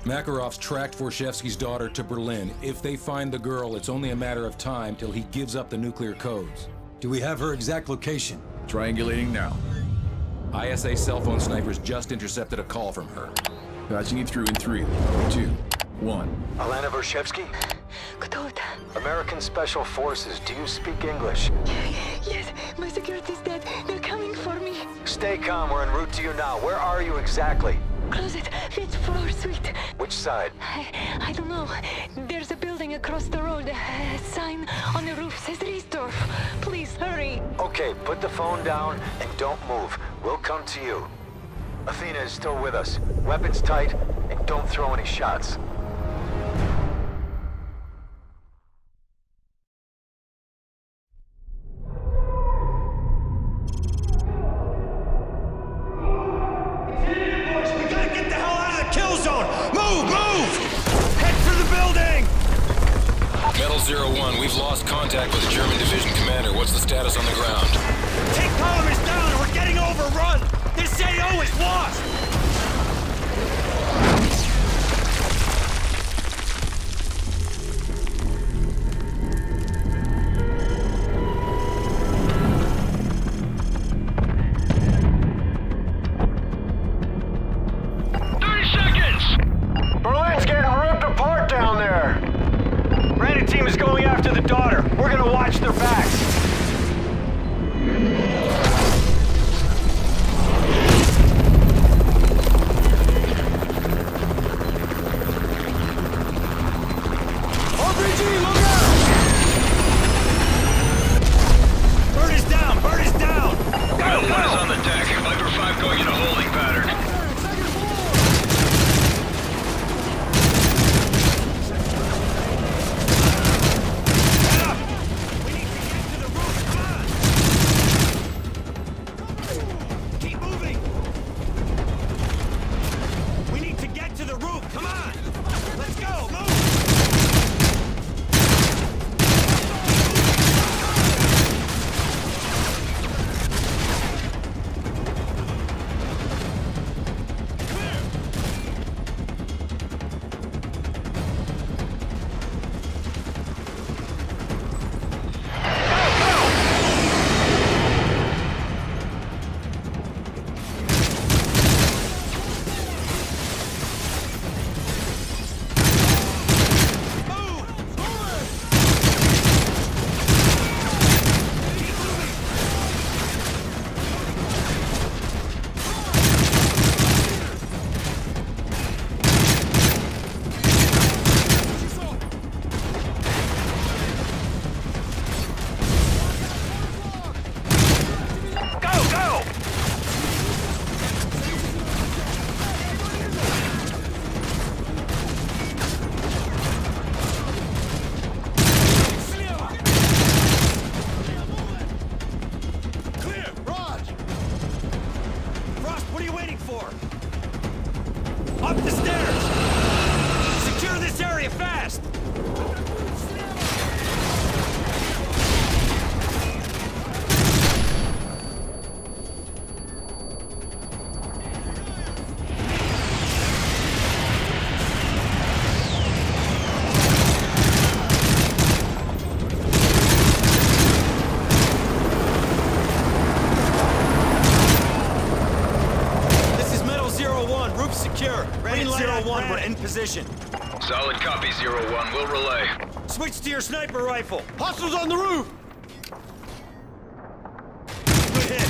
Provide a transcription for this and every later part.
Makarov's tracked Vorshevsky's daughter to Berlin. If they find the girl, it's only a matter of time till he gives up the nuclear codes. Do we have her exact location? Triangulating now. ISA cell phone snipers just intercepted a call from her. Patching it through in 3, 2, 1. Alana Vorshevsky? Кто это? American Special Forces. Do you speak English? Yes, my security's dead. They're coming for me. Stay calm. We're en route to you now. Where are you exactly? Closet, 5th floor suite. Which side? I don't know. There's a building across the road. A sign on the roof says Riesdorf. Please, hurry. Okay, put the phone down and don't move. We'll come to you. Athena is still with us. Weapons tight, and don't throw any shots. We've lost contact with the German division commander. What's the status on the ground? Tank column is down and we're getting overrun! This AO is lost! Team is going after the daughter. We're gonna watch their backs. RPG, look out! Bird is down! Bird is down! Metal 1 is on the deck. Viper 5 going in a holding pattern. Up the stairs! Secure this area fast! Secure. Green 01, we're in position. Solid copy, 01. We'll relay. Switch to your sniper rifle. Hostiles on the roof! Good hit.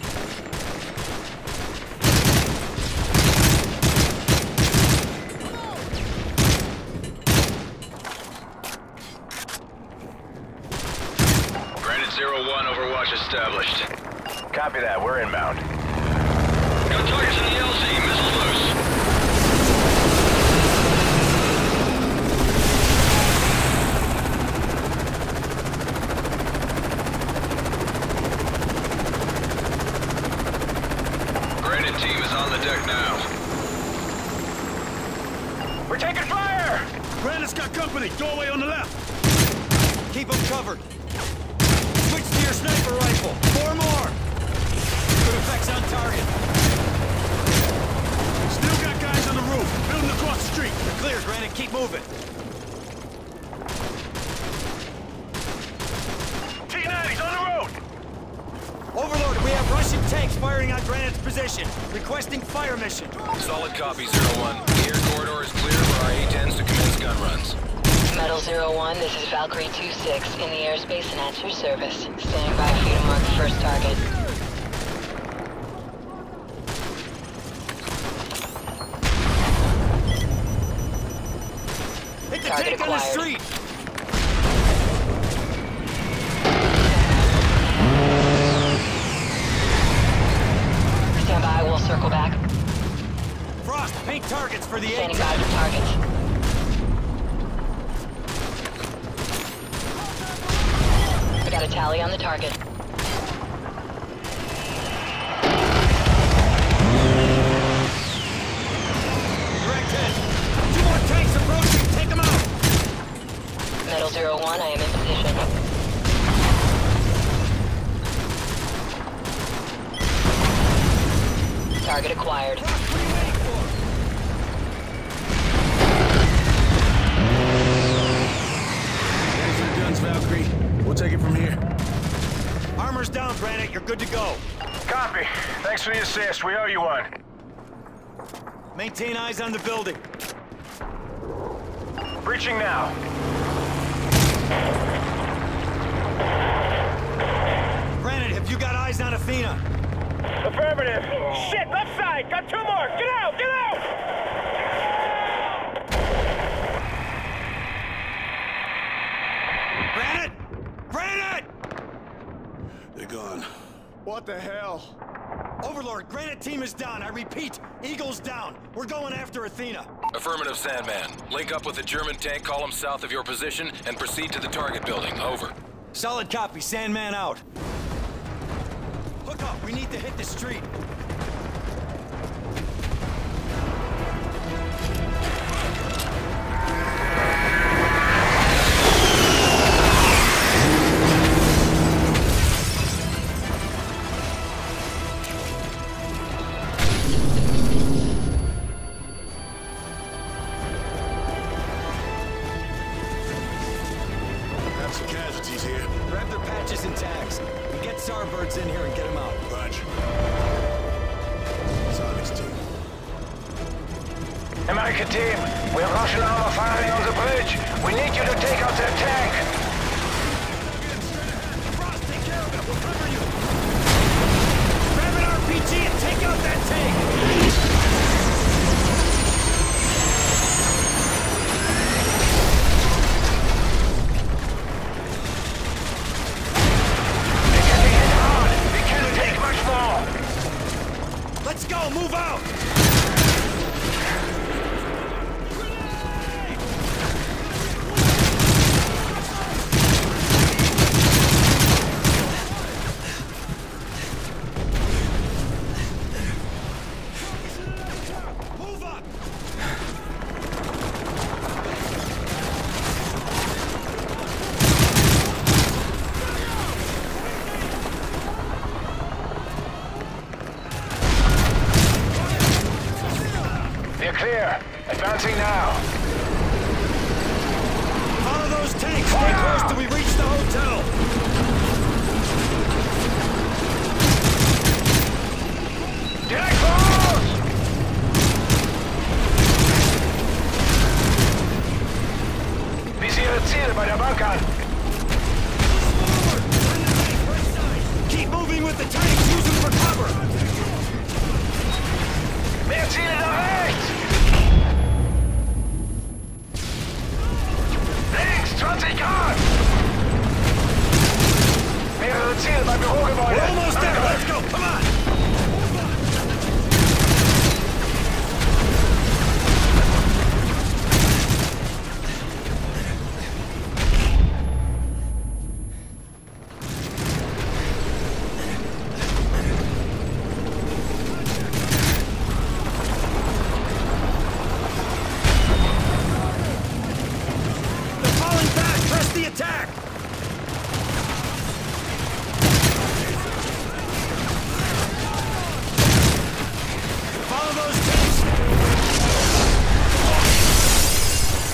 Granted 01, Overwatch established. Copy that. We're inbound. Got targets in the LZ. Missiles loose. Granted team is on the deck now. We're taking fire! Granite's got company. Doorway on the left. Keep them covered. Switch to your sniper rifle. 4 more. Good effects on target. Still got guys on the roof. Building across the street. Granite, keep moving. T-90's on the road! Overlord, we have Russian tanks firing on Granite's position. Requesting fire mission. Solid copy, 01. The air corridor is clear for our A-10s to commence gun runs. Metal 01, this is Valkyrie 2-6 in the airspace and at your service. Standing by for you to mark the first target. Hit the Target tank on the acquired. street! Stand by, we'll circle back. Frost, paint targets for the Standing A-10. by for targets. We got a tally on the target. Direct hit. 2 more tanks approaching. Take them out. Metal 01, I am in position. Target acquired. Frost, what are you waiting for? Ready for the guns, Valkyrie. We'll take it from here. Armor's down, Granite. You're good to go. Copy. Thanks for the assist. We owe you one. Maintain eyes on the building. Breaching now. Granite, have you got eyes on Athena? Affirmative. Shit, left side. Got 2 more. Get out! Get out! Granite! Granite! They're gone. What the hell? Overlord, Granite team is down. I repeat, Eagle's down. We're going after Athena. Affirmative, Sandman. Link up with the German tank column south of your position and proceed to the target building. Over. Solid copy. Sandman out. Hook up. We need to hit the street. Got some casualties here. Grab their patches and tags. And get Starbirds in here and get them out. Roger. Sonic's team. American team, we have Russian armor firing on the bridge. We need you to take out their tank. Frost, take care of it. We'll cover you. Grab an RPG and take out that tank. They're getting hit hard. We can't take much more. Let's go. Move out. Move up. We're clear. Advancing now. Follow those tanks. Stay close till we reach the hotel. Direkt voraus! Visiere Ziele bei der Bank an. Forward. Turn the tank right side. Keep moving with the tanks. Use them for cover. Mehr Ziele nach rechts! Links, 20 Grad! Mehrere Ziele beim Bürogebäude. We're almost there. Let's go. Come on. They're falling back. Press the attack. Follow those tanks.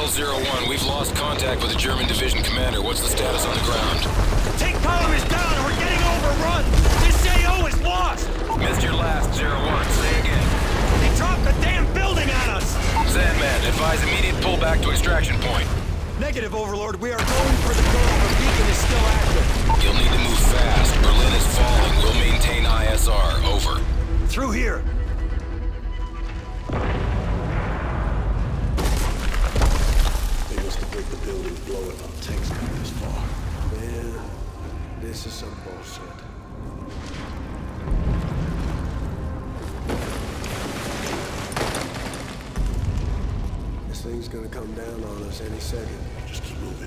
01, we've lost contact with the German division commander. What's the status on the ground? Tank column is down and we're getting overrun! This AO is lost! Missed your last, 01. Say again. They dropped the damn building on us! Sandman, advise immediate pullback to extraction point. Negative, Overlord. We are going for the girl. The beacon is still active. You'll need to move fast. Berlin is falling. We'll maintain ISR. Over. Through here. They must have break the building, blow it up. Tanks come this far. Man, this is some bullshit. This thing's gonna come down on us any second. Just keep moving.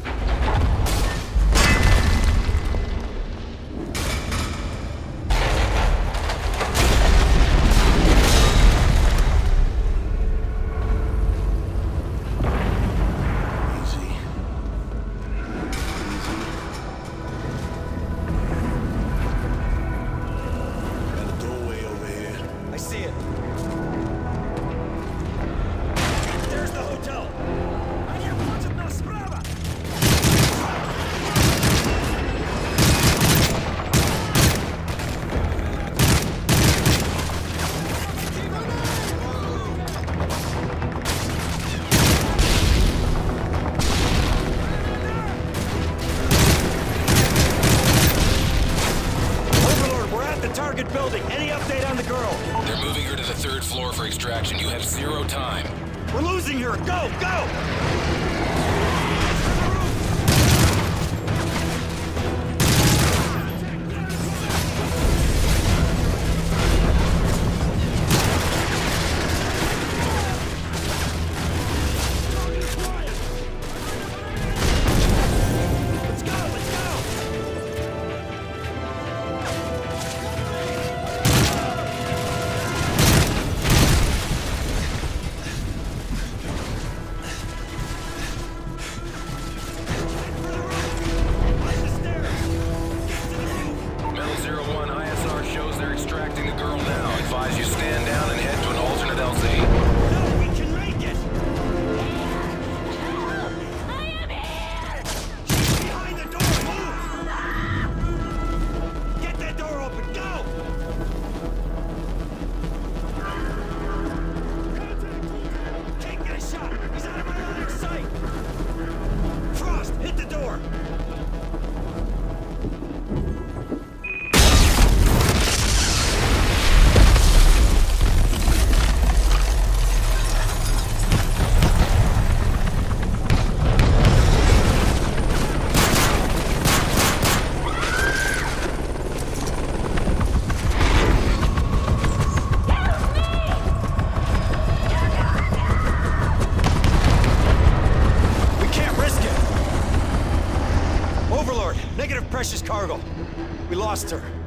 Building. Any update on the girl? They're moving her to the 3rd floor for extraction. You have 0 time. We're losing her. Go, go! Precious cargo. We lost her.